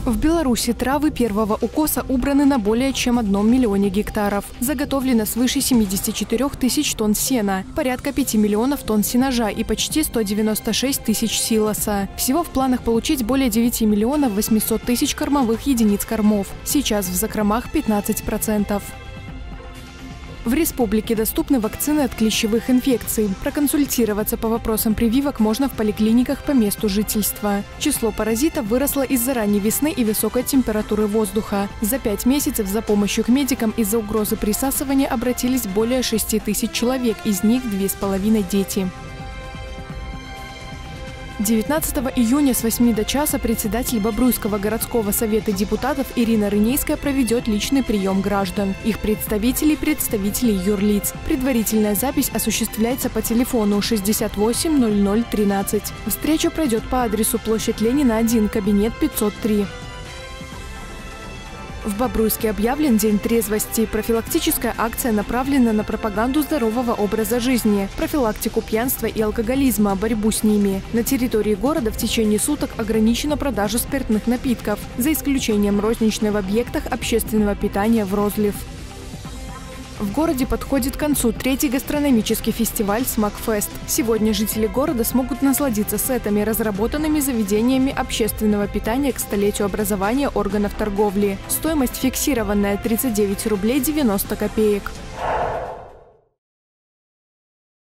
В Беларуси травы первого укоса убраны на более чем 1 миллионе гектаров. Заготовлено свыше 74 тысяч тонн сена, порядка 5 миллионов тонн сенажа и почти 196 тысяч силоса. Всего в планах получить более 9 миллионов 800 тысяч кормовых единиц кормов. Сейчас в закромах 15%. В республике доступны вакцины от клещевых инфекций. Проконсультироваться по вопросам прививок можно в поликлиниках по месту жительства. Число паразитов выросло из-за ранней весны и высокой температуры воздуха. За 5 месяцев за помощью к медикам из-за угрозы присасывания обратились более 6 тысяч человек, из них 2,5 дети. 19 июня с 8 до часа председатель Бобруйского городского совета депутатов Ирина Рынейская проведет личный прием граждан, их представителей и представителей юрлиц. Предварительная запись осуществляется по телефону 68 00 13. Встреча пройдет по адресу площадь Ленина, 1, кабинет 503. В Бобруйске объявлен День трезвости. Профилактическая акция направлена на пропаганду здорового образа жизни, профилактику пьянства и алкоголизма, борьбу с ними. На территории города в течение суток ограничена продажа спиртных напитков, за исключением розничной в объектах общественного питания в розлив. В городе подходит к концу 3-й гастрономический фестиваль «Смакфест». Сегодня жители города смогут насладиться сетами, разработанными заведениями общественного питания к 100-летию образования органов торговли. Стоимость фиксированная – 39 рублей 90 копеек.